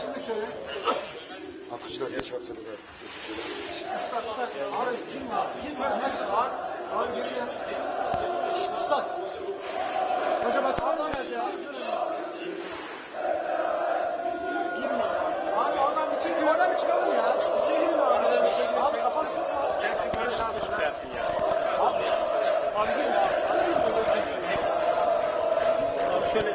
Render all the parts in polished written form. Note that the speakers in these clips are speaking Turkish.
Açılın şöyle. Atıcılar geç yapsana da. Usta. Abi girme abi. Girme abi. Açıl abi. Abi geri gel. Usta. Hocam açılır mı ya? Girme. Abi oradan bir çıkın. Oradan bir çıkalım ya. İçeri girin abi. Abi kafanı sokma. Gerçekten böyle şanslı dersin ya. Abi girme abi. Abi şöyle.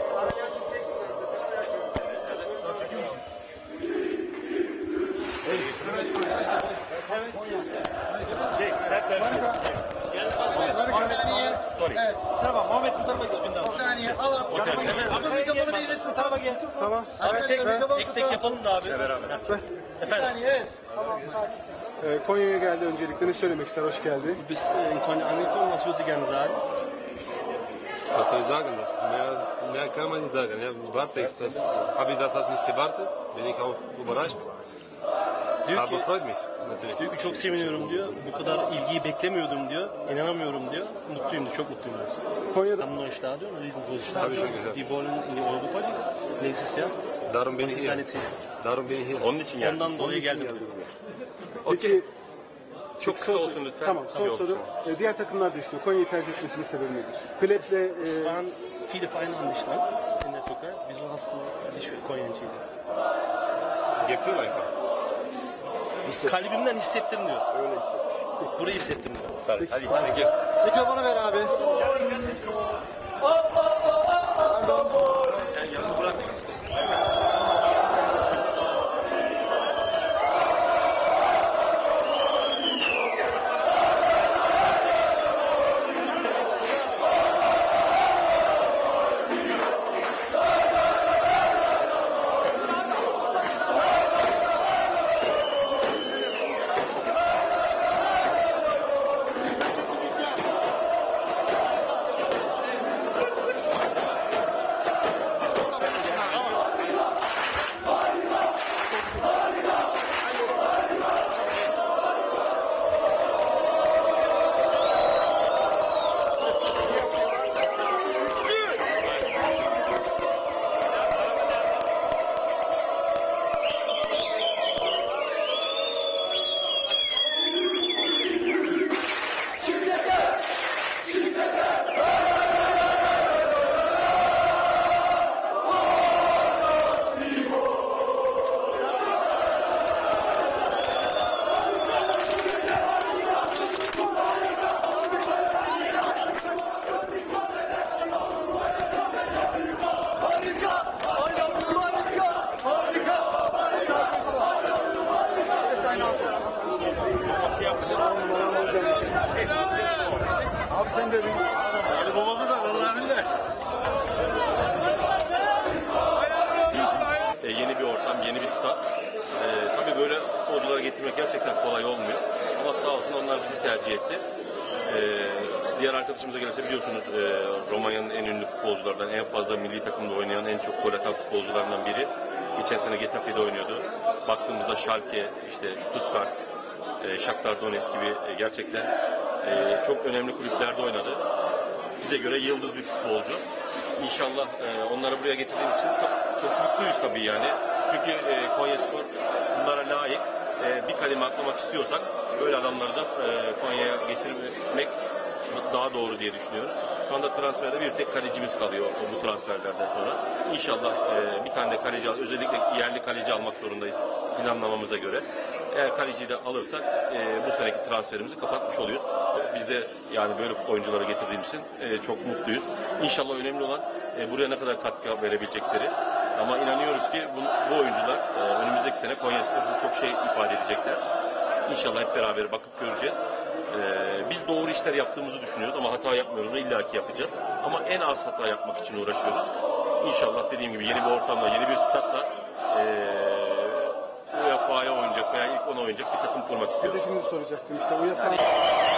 Tamam, Muhammed bu tarafa geç binden. Bir saniye al abi. Abi mikrofonu bir resim tarafa gel. Tamam. Tek yapalım da abi. Bir saniye, evet. Tamam, sakin. Konya'ya geldi öncelikle. Ne söylemek ister? Hoş geldi. Bis in Konya angekommen, was würdest du gerne sagen? Was soll ich sagen? Mehr kann man nicht sagen. Ja, warte ich, habe ich das nicht gewartet, bin ich auch überrascht. Aber freut mich natürlich. Diyor ki çok seviniyorum diyor. Bu kadar ilgiyi beklemiyordum diyor. İnanamıyorum diyor. Mutluyum diyor. Çok mutluyum diyor. Konya'da Haben neuen Stadion, ein riesengroßes Habe ich Stadion. schon gehört. Die wollen in die Europa League nächstes Jahr. Darum bin ich Das sind hier. deine Ziele. Darum bin ich hier. Onun için geldim. Ondan dolayı geldim. Peki, Çok kısa olsun lütfen. tamam, son Yok. soru. Diğer takımlar da istiyor. Konya'yı tercih etmesinin sebebi nedir? Klep'le Es waren viele Vereine an dich dran in der Türkei. Wieso hast du dich für Konya entschieden? Gefühl einfach. Kalbimden hissettim diyor. Öyle hissettim. Burayı hissettim diyor. Hadi. Peki. Mikrofonu ver abi. Sen yanını bırak. abi sen de Ali babamı da Allah'ın da. Yeni bir ortam, yeni bir stat. Tabii böyle futbolcuları getirmek gerçekten kolay olmuyor. Ama sağ olsun onlar bizi tercih etti. Diğer arkadaşımıza gelirse biliyorsunuz Romanya'nın en ünlü futbolculardan, en fazla milli takımda oynayan, en çok gol atan futbolcularından biri. Geçen sene Getafe'de oynuyordu. Baktığımızda Schalke, işte Stuttgart, Shakhtar Donetsk gibi gerçekten çok önemli kulüplerde oynadı. Bize göre yıldız bir futbolcu. İnşallah onları buraya getirdiğimiz için çok mutluyuz tabii yani. Çünkü Konyaspor bunlara layık. Bir kademe atlamak istiyorsak böyle adamları da Konya'ya getirmek daha doğru diye düşünüyoruz. Şu anda transferde bir tek kalecimiz kalıyor bu transferlerden sonra. İnşallah bir tane de kaleci özellikle yerli kaleci almak zorundayız planlamamıza göre. Eğer kaleciyi de alırsak bu seneki transferimizi kapatmış oluyoruz. Biz de yani böyle oyuncuları getirdiğimiz için çok mutluyuz. İnşallah önemli olan buraya ne kadar katkı verebilecekleri. Ama inanıyoruz ki bu oyuncular önümüzdeki sene Konyaspor'un çok şey ifade edecekler. İnşallah hep beraber bakıp göreceğiz. Biz doğru işler yaptığımızı düşünüyoruz ama hata yapmıyoruz da illaki yapacağız. Ama en az hata yapmak için uğraşıyoruz. İnşallah dediğim gibi yeni bir ortamda, yeni bir statla UEFA'ya oynayacak veya ilk 10'a oynayacak bir takım kurmak istiyoruz. hedefini soracaktım işte. UEFA